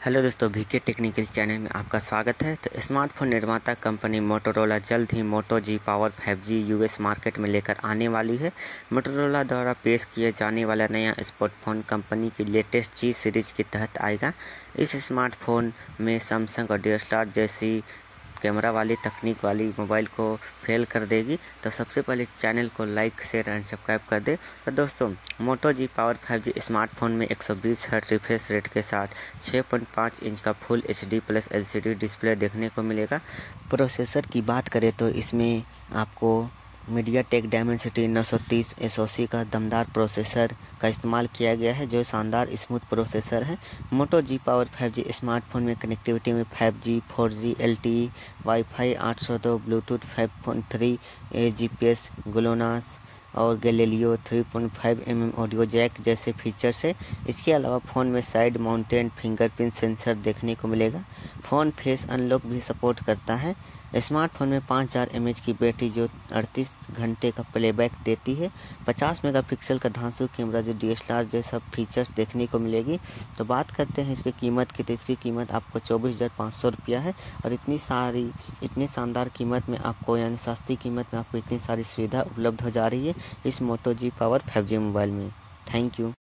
Hello दोस्तों, VK technical channel में आपका स्वागत है। तो स्मार्टफोन निर्माता कंपनी मोटोरोला जल्द ही Moto G power 5G US market में लेकर आने वाली है। मोटोरोला द्वारा पेश किए जाने वाला नया स्मार्टफोन कंपनी की लेटेस्ट जी सीरीज के तहत आएगा। इस स्मार्टफोन में सैमसंग और DSLR जैसी कैमरा वाली तकनीक वाली मोबाइल को फेल कर देगी। तो सबसे पहले चैनल को लाइक शेयर एंड सब्सक्राइब कर दे। तो दोस्तों, मोटो जी पावर 5G स्मार्टफोन में 120 हर्ट्ज रिफ्रेश रेट के साथ 6.5 इंच का full HD plus LCD display देखने को मिलेगा। प्रोसेसर की बात करें तो इसमें आपको मीडियाटेक डायमेंसिटी 930 SoC का दमदार प्रोसेसर का इस्तेमाल किया गया है, जो शानदार स्मूथ प्रोसेसर है। Moto G power 5G smartphone में कनेक्टिविटी में 5G 4G LTE wifi 802 Bluetooth 5.3 GPS GLONASS और गैलीलियो 3.5 ऑडियो जैक जैसे फीचर्स है। इसके अलावा फ़ोन में साइड माउंटेड फिंगरप्रिंट सेंसर देखने को मिलेगा। फ़ोन फेस अनलॉक भी सपोर्ट करता है। स्मार्टफोन में 5000 mAh की बैटरी जो 38 घंटे का प्लेबैक देती है। 50 मेगापिक्सल का धांसू कैमरा जो DSLR जैसा फीचर्स देखने को मिलेगी। तो बात करते हैं इसकी कीमत की, तो इसकी कीमत आपको 24,500 रुपया है। और इतनी शानदार कीमत में आपको, यानी सस्ती कीमत में आपको इतनी सारी सुविधा उपलब्ध हो जा रही है इस Moto G power 5G mobile में। Thank you.